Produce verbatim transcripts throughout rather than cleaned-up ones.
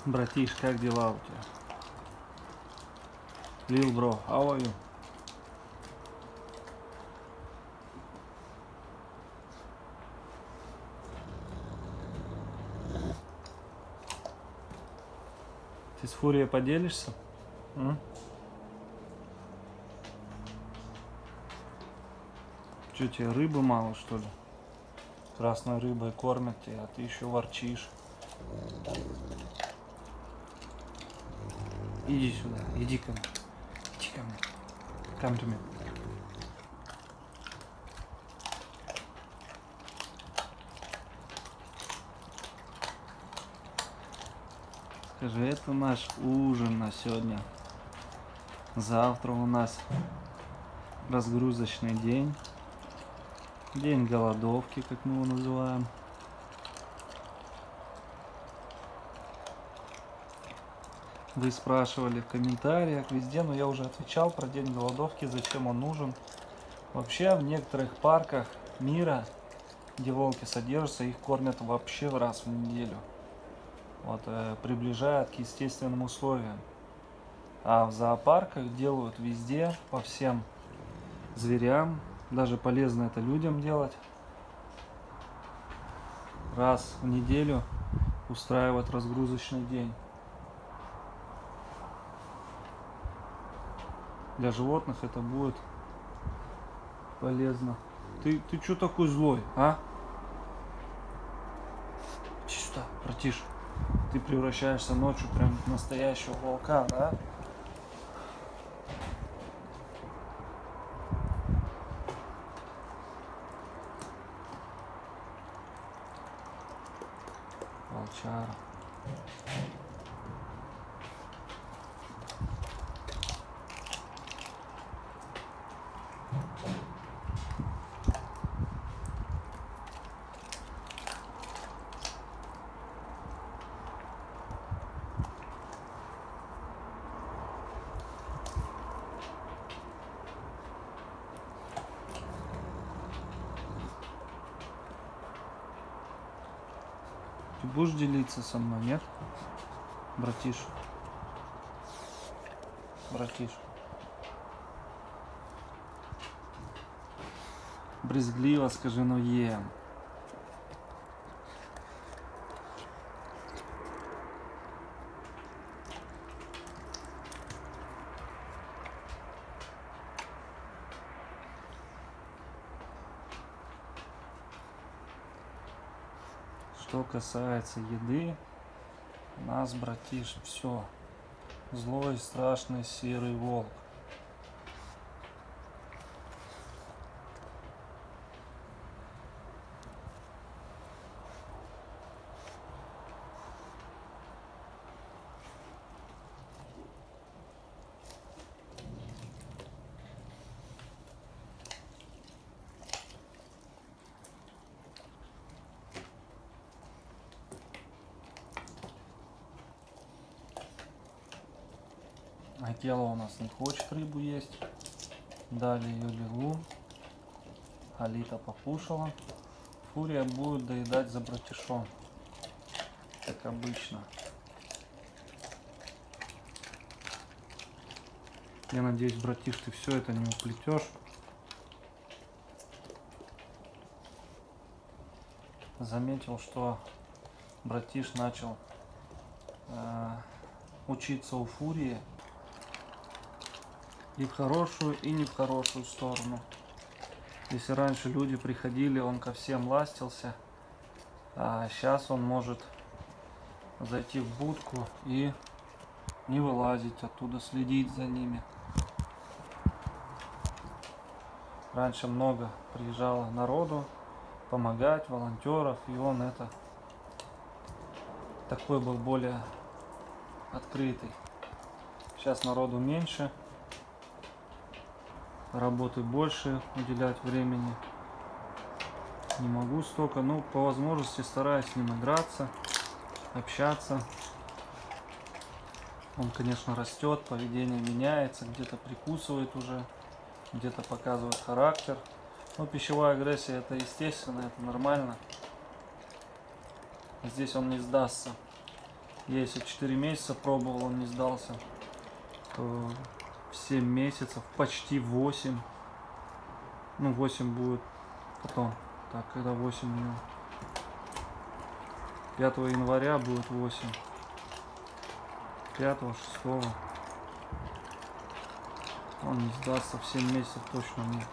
Братиш, как дела у тебя? Lil bro, how are you? Ты с Фурией поделишься? М? Че, тебе рыбы мало, что ли? Красной рыбой кормят тебя, а ты еще ворчишь. Иди сюда, иди ко мне. Иди ко мне. Come to me. Скажи, это наш ужин на сегодня. Завтра у нас разгрузочный день. День голодовки, как мы его называем. Вы спрашивали в комментариях везде, но я уже отвечал про день голодовки, зачем он нужен. Вообще в некоторых парках мира, где волки содержатся, их кормят вообще раз в неделю. Вот, э, приближают к естественным условиям. А в зоопарках делают везде, по всем зверям. Даже полезно это людям делать. Раз в неделю устраивать разгрузочный день. Для животных это будет полезно. Ты, ты что такой злой, а? Иди сюда, братиш. Ты превращаешься ночью прям в настоящего волка, да? Волчара. Ты будешь делиться со мной, нет? Братиш. Братиш. Брезгливо скажи, но ем. Что касается еды, у нас, братиш, все. Злой, страшный, серый волк. Акела у нас не хочет рыбу есть. Дали ее Лилу. Алита покушала. Фурия будет доедать за братишом. Как обычно. Я надеюсь, братиш, ты все это не уплетешь. Заметил, что братиш начал э, учиться у Фурии. И в хорошую, и не в хорошую сторону. Если раньше люди приходили, он ко всем ластился, а сейчас он может зайти в будку и не вылазить оттуда, следить за ними. Раньше много приезжало народу помогать, волонтеров, и он это такой был более открытый. Сейчас народу меньше. Работы больше, уделять времени не могу столько, но по возможности стараюсь с ним играться, общаться. Он, конечно, растет, поведение меняется, где-то прикусывает уже, где-то показывает характер. Но пищевая агрессия — это естественно, это нормально. Здесь он не сдастся. Если четыре месяца пробовал, он не сдался, то в семь месяцев, почти восемь. Ну, восемь будет потом. Так, когда восемь дней. пятого января будет восемь. пятого, шестого. Он не сдастся, в семь месяцев точно нет.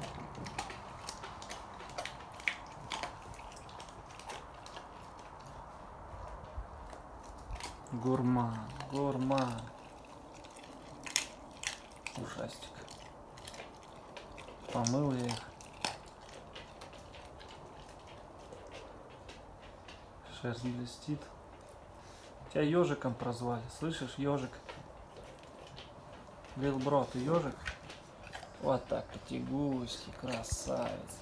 Гурман, гурман. Ужастик. Помыл я их. Шерсть блестит. Тебя ежиком прозвали, слышишь, ежик? Лил бро, ты ежик? Вот так, эти гуськи, красавец.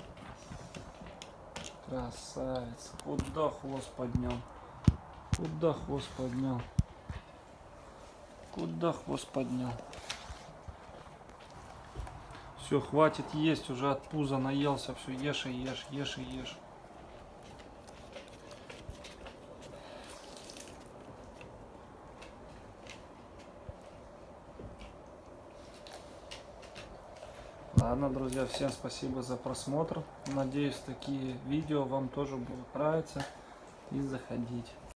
Красавец. Куда хвост поднял? Куда хвост поднял? Куда хвост поднял? Все, хватит есть, уже от пуза наелся, все, ешь и ешь, ешь и ешь. Ладно, друзья, всем спасибо за просмотр. Надеюсь, такие видео вам тоже будут нравиться и заходить.